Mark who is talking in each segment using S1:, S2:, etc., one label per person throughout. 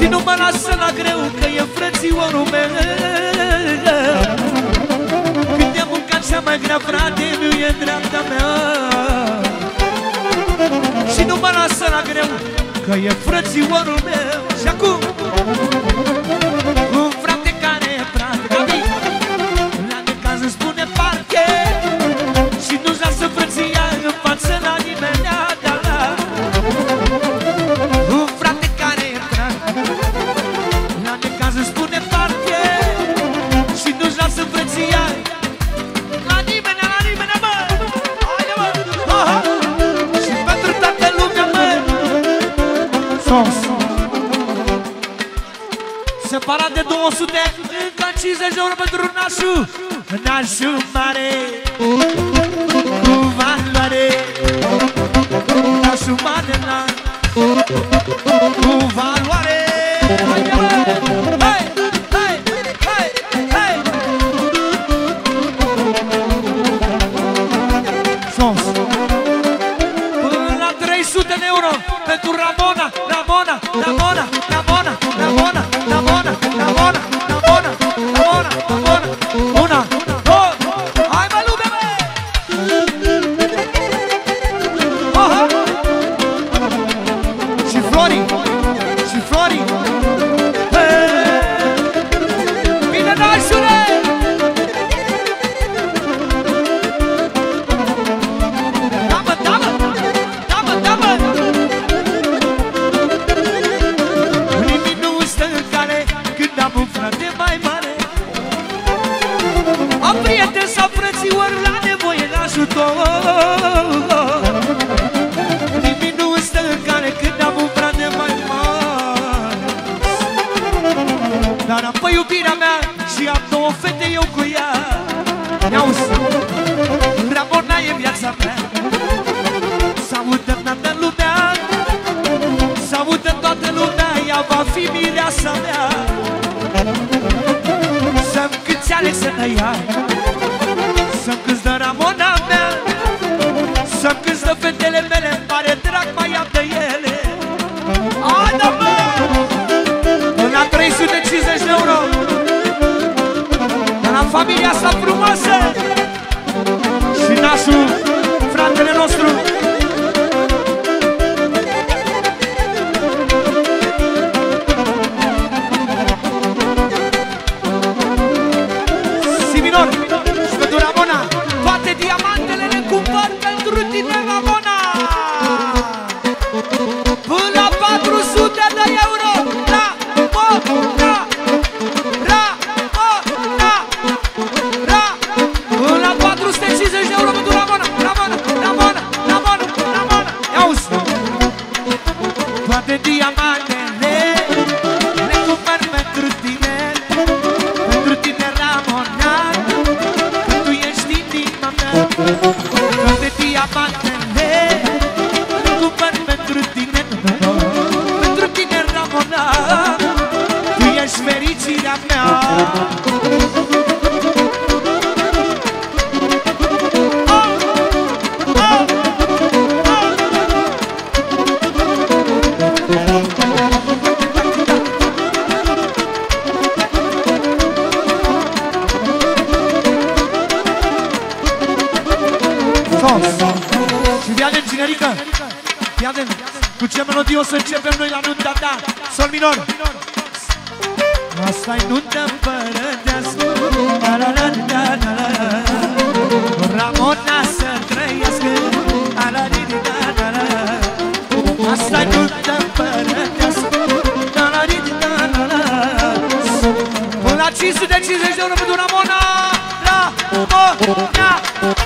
S1: nu mă lasă la greu, că e frățiorul meu. Când te-am mâncat cea mai grea, frate, nu e dreapta mea. Și nu mă lasă la greu, că e frățiorul meu. Și acum un frate care e frate, Gabi, la necaz îmi spune parche și nu-și lasă frăția în față la nimeni. Un frate care e frate, la necaz îmi spune parche și nu-și lasă frăția la nimeni, la nimeni, mă. Haide, mă! Și pentru toată lumea, mă. Sos. Separat de 200, încă 50 de euro pentru nașul. Nașul mare, cu valoare. Nașul mare, cu valoare. Hai, hai, hai, hai. Sos. Până la 300 de euro pentru Ramona, Ramona, Ramona, Ramona, Ramona, Ramona, Ramona, Ramona, Ramona, Ramona. Una, două, hai mă lume, mă! Aha! Și Flori, și Flori. Bine, nașule! Da, mă, da, mă! Da, mă, da, mă! Nimic nu stă în cale când am un frate mai mare. Am prieteni sau frățiori la nevoie de ajutor. Nimic nu stă în cale când am un frate mai mare. Dar am pe iubirea mea și am două fete eu cu ea. Ne-auzi, Ramona e viața mea. S-audă toată lumea, s-audă toată lumea, ea va fi mireasa mea. Să-mi câți Alexandra ea, să-mi câți dă Ramona mea, să-mi câți dă fetele mele, îmi pare drag, mai am de ele. Ada, mă! Până la 350 de euro, de la familia asta frumoasă și nașul, fratele nostru. Și pentru Ramona, toate diamantele le cumpăr pentru tine, Ramona. Până la 400 de euro. Ramona, Ramona, Ramona. Până la 450 de euro pentru Ramona, Ramona, Ramona, Ramona, Ramona. Ia-uzi, toate diamantele le cumpăr pentru tine. Pentru tine, Ramona, tu ești inima mea. Toate diamantele le cumpăr pentru tine. Pentru tine, Ramona, tu ești fericirea mea. Și fii atent, cinerică, fii atent, cu ce melodie o să începem noi la nunta ta. Sol minor. Asta-i nuntă împărătească, Ramona să trăiască, asta-i nuntă împărătească. Până la 550 de euro pentru Ramona. Ramona,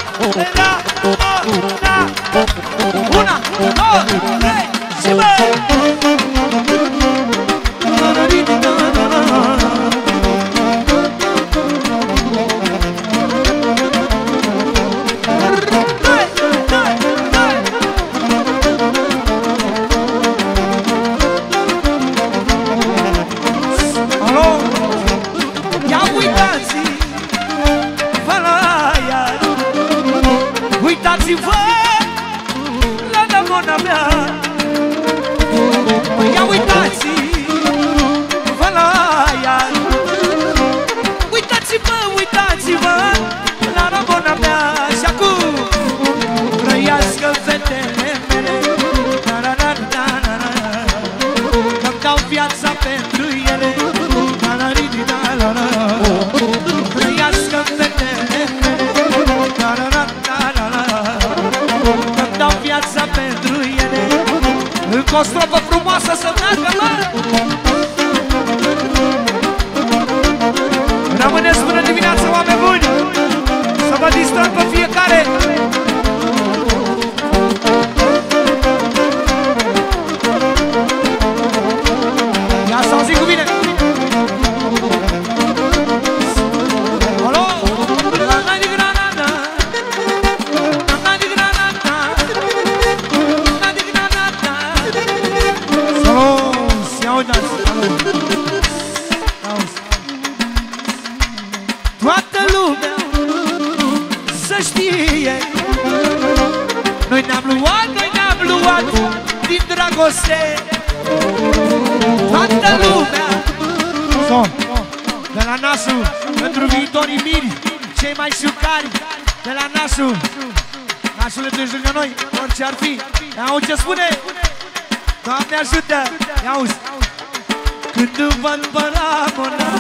S1: Ramona. Una, două, trei și bă! facă, mă! Rămâneți până dimineață, oameni buni! Să vă distrag pe fiecare! Ia să auzi cu mine! Alo! Toată lumea să știe, noi ne-am luat din dragoste. Toată lumea de la nasul pentru viitorii miri, cei mai șucari de la nasul. Nasul le pleci lângă noi, orice ar fi. Ia-o ce spune, Doamne ajută. Ia-uzi. Când îmi văd pe Ramona,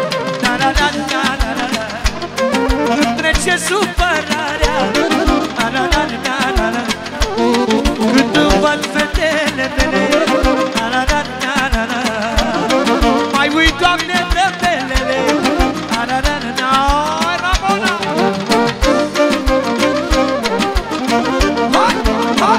S1: îmi trece supărarea. Când îmi văd fetele mele, mai uit, Doamne, de pelele. Ramona! Hai, hai!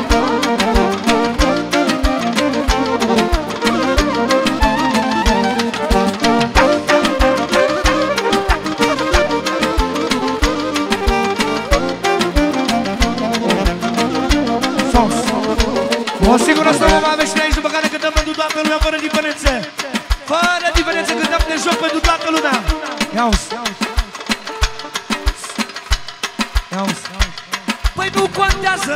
S1: O singură să mă aveți și aici, după care cântăm pentru toată lumea, fără diferențe. Fără diferențe, cântăm de joc pentru toată lumea. Ia-uzi. Ia-uzi. Păi nu contează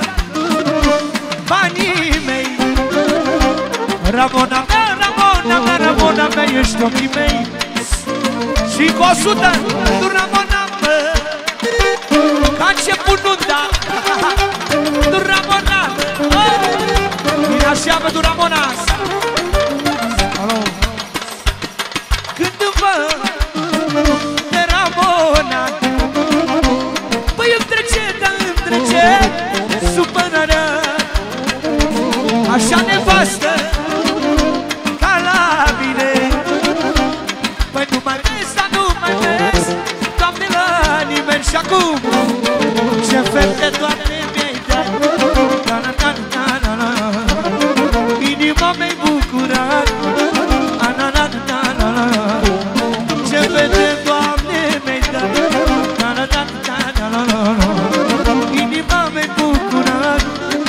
S1: banii mei. Ramona mea, Ramona mea, Ramona mea, ești ochii mei. Și cu 100 pentru Ramona mea, ca început nunta. Pentru Ramona mea, așa pentru Ramona. Alo. Când îmi văd de Ramona, păi îmi trece supărarea. Așa nevastă ca la mine. Păi nu mai vezi, dar nu mai vezi, Doamne, la nimeni. Și acum ce fete, Doamne, mi-ai dat. Inima mea-i bucurat. Ce fete, Doamne, mi-ai dat. Inima mea-i bucurat.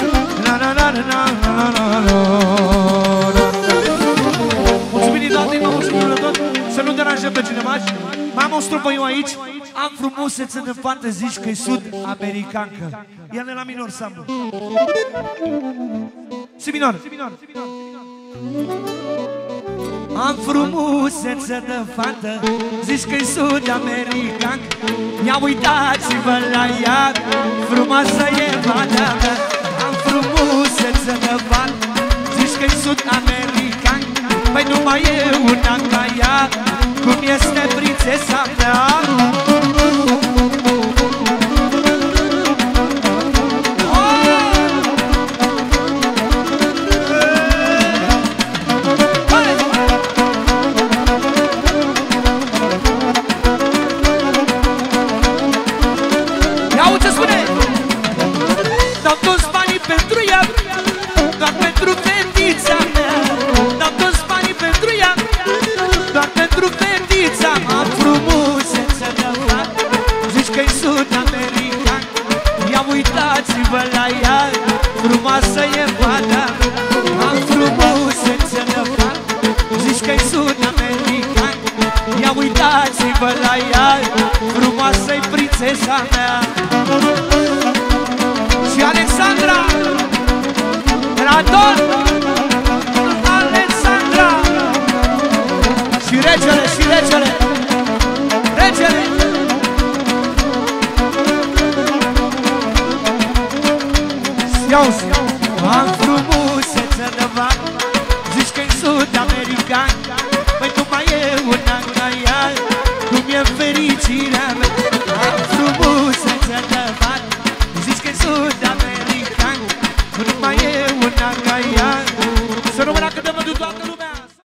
S1: Mulțumim, Doamne, mă mulțumim de tot. Să nu deranjăm pe cineva. Mai am o strofă eu aici. Am frumusețe de fată, zici că-i sud-americancă. Ia-ne la minor, Sambu. Si minor. Am frumusețe de fată, zici că-i sud-americancă. Ia uitați-vă la ea, frumoasă e fata mea. Am frumusețe de fată, zici că-i sud-americancă. Păi nu mai e una ca ea, cum este prințesa mea. Uitați-vă la ea, frumoasă e fata. Am frumusețe de fată, zici că-i sud-american. Ia uitați-vă la ea, frumoasă-i prințesa mea. Și Alexandra, Radon, Alexandra. Și regele, și regele, regele. Am frumusețe de fată, zici că-i sud-american. Păi tu mai e una ca ea, cum e fericirea mea. Am frumusețe de fată, zici că-i sud-american. Nu mai e una ca ea. Să rămână cât de mă duc toată lumea.